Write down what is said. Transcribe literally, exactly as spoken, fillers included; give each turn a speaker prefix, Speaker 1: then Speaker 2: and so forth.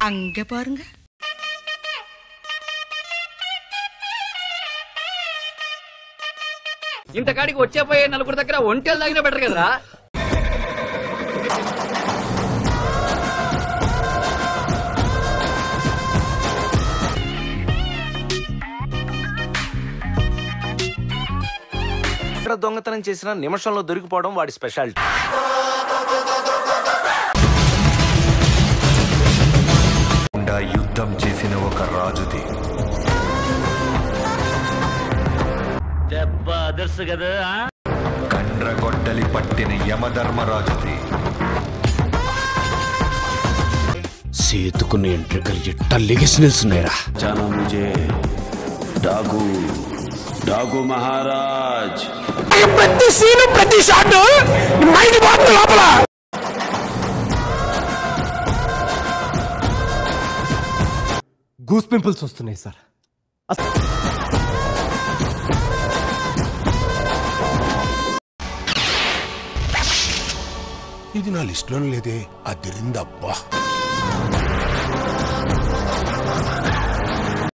Speaker 1: அங்க பாருங்க.
Speaker 2: ఇంత కాడికి వచ్చే పోయే నలుగురు దగ్గర ఒంటెలు తాగినా బెటర్ కదరా.
Speaker 3: ఎక్కడ దొంగతనం చేసినా నిమిషంలో దొరికిపోవడం వాడి స్పెషాలిటీ.
Speaker 4: యుద్ధం చేసిన ఒక రాజుది
Speaker 2: దెబ్బ అదర్సు కదా.
Speaker 4: కండ్రగొడ్డలి పట్టిన యమధర్మరాజుది.
Speaker 5: సేతుకున్న ఎంట్రికలు ఎట్ట లెగిసి నిల్చున్నాయిరా.
Speaker 6: जाना मुझे डाकू डाकू महाराज.
Speaker 5: ప్రతి సీను ప్రతి షాట్ మైండ్ బాబు లోపల.
Speaker 7: గూస్ పింపుల్స్ వస్తున్నాయి సార్.
Speaker 5: ఇది నా లిస్టులో లేదే. అదిరిందబ్బా.